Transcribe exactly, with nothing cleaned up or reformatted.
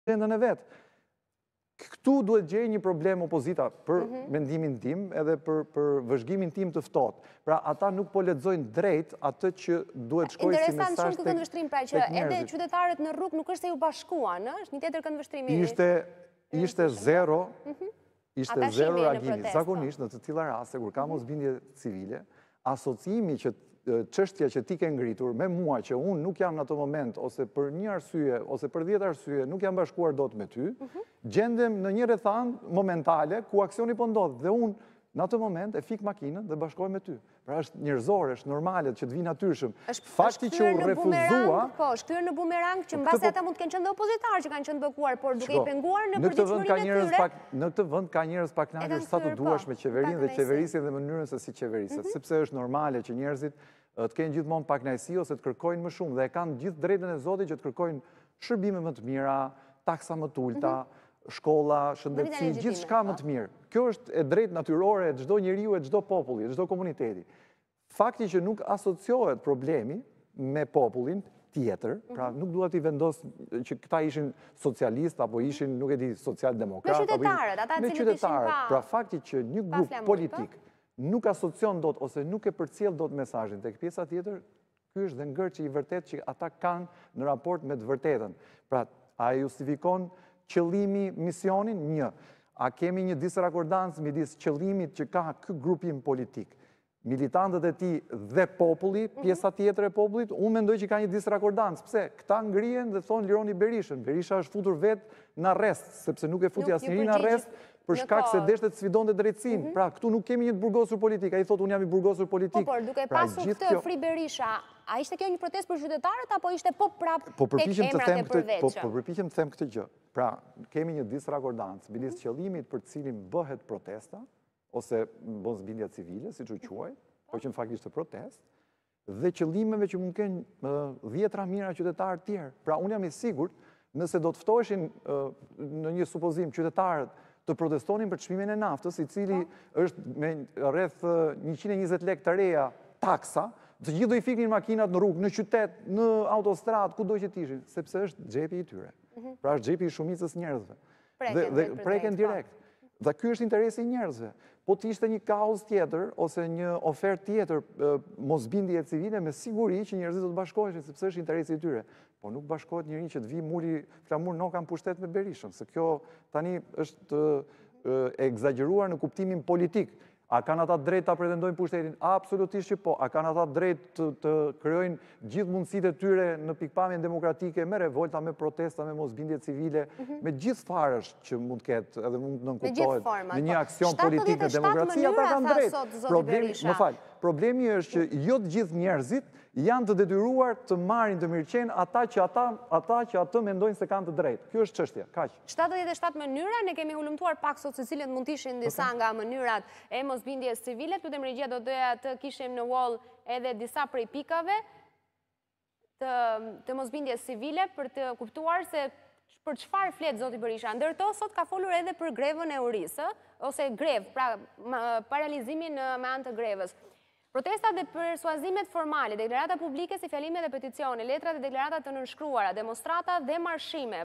agendën e vetë. Këtu duhet gjej një problem opozita për mendimin tim edhe për, për vëzhgimin tim të ftohtë. Pra ata nuk po lexojnë drejt atë që duhet shkojë si mesazh tek njerëzit. Interesant shumë ky këndvështrim, pra që edhe qytetarët në rrugë nuk është se ju bashkuan, ë? Është një tjetër këndvështrim i. Ishte ishte zero, ishte zero reagimi. Zakonisht në të tilla raste kur ka mosbindje civile, asociimi që çështja që ti ke ngritur me mua që unë nuk jam në atë moment ose për një arsye ose për dhjetë arsye nuk jam bashkuar dot me ty, gjendem në një rrethanë momentale ku aksioni po ndodh dhe unë në atë moment e fik makinën dhe bashkohem me ty. Pra është njerëzore, është normale që të vi natyrshëm. Fakti që u refuzua, po, është kthyer në bumerang që mbasi ata mund të kenë qenë dhe opozitarë që kanë qenë bekuar, por duke i penguar në përditshmërinë e tyre. Në këtë vend ka njerëz pak kënaqur sa të duash me qeverinë dhe qeverisin dhe mënyrën se si qeverisin, sepse është normale që njerëzit të kenë gjithmonë pak kënaqësi ose të kërkojnë më shumë dhe e kanë gjithë drejtën e Zotit që të kërkojnë shërbime më të mira, taksa më të ulta, shkolla, shëndetësi, gjithçka më të mirë. Kjo është e drejtë natyrore e çdo njeriu, e çdo populli, e çdo komuniteti. Fakti që nuk asociohet problemi me popullin tjetër, pra nuk dua t'i vendos që këta ishin socialist apo ishin, nuk e di, social-demokrat, me qytetarët, ata me qytetarët. Pra fakti që një grup politik nuk asocion dot ose nuk e përcjell dot mesazhin tek pjesa tjetër, ky është dhe ngërçi i vërtet që ata kanë në raport me të vërtetën. Pra, a justifikon qëllimi misionin? Një. A kemi një disrakordancë midis qëllimit që ka ky grupim politik, militantët e tij dhe populli, pjesa tjetër e popullit? Unë mendoj që ka një disrakordancë. Pse? Këta ngrihen dhe thonë lironi Berishën. Berisha është futur vetë në arrest, sepse nuk e futi asnjëri në arrest për shkak se deshte të sfidonte drejtësinë. Pra, këtu nuk kemi një të burgosur politik. Ai thotë unë jam i burgosur politik. Po, por duke pasur këtë Fri Berisha, a ishte kjo një protestë për qytetarët apo ishte po prap tek emrat e përveçshëm? Po përpiqem të them këtë gjë. Pra, kemi një disrakordancë midis qëllimit për cilin bëhet protesta ose mosbindja civile, siç u quaj, po që në fakt ishte protestë, dhe qëllimeve që mund kenë dhjetra mijëra qytetarë të tjerë. Pra, unë jam i sigurt, nëse do të ftoheshin në një supozim qytetarët të protestonin për çmimin e naftës, i cili është me rreth njëqind e njëzet lekë të reja taksa, të gjithë do i fiknin makinat në rrugë, në qytet, në autostradë, kudo që të ishin, sepse është xhepi i tyre. Pra është xhepi i shumicës njerëzve. Dhe preken direkt. Dhe ky është interesi i njerëzve. Po të ishte një kaos tjetër ose një ofertë tjetër, mosbindje civile, me siguri që njerëzit do të bashkoheshin sepse është interesi i tyre. Po nuk bashkohet njëri që të vi muli flamur noka në pushtet me Berishën, se kjo tani është e egzageruar në kuptimin politik. A kanë ata drejt ta pretendojnë pushtetin? Absolutisht që po. A kanë ata drejt të krijojnë gjithë mundësitë e tyre në pikpamjen demokratike, me revolta, me protesta, me mosbindje civile, me gjithë farësh që mund të ketë edhe mund të nënkuptohet në një aksion politik në demokraci, ata kanë drejt. Problemi, më fal, problemi është që jo të gjithë njerëzit janë të detyruar të marrin të mirëqen ata që ata ata që atë mendojnë se kanë të drejtë. Kjo është çështja, kaq. shtatëdhjetë e shtatë mënyra, ne kemi hulumtuar pak sot se cilat mund të ishin disa nga mënyrat e mosbindjes civile. Lutem regjia, do doja të kishim në wall edhe disa prej pikave të të mosbindjes civile për të kuptuar se për çfarë flet zoti Berisha. Ndërto sot ka folur edhe për grevën e urisë, ose grev, pra paralizimin me anë të grevës. Protestat dhe persuazimet formale, deklarata publike si fjalime dhe peticione, letra dhe deklarata të nënshkruara, demonstrata dhe marshime,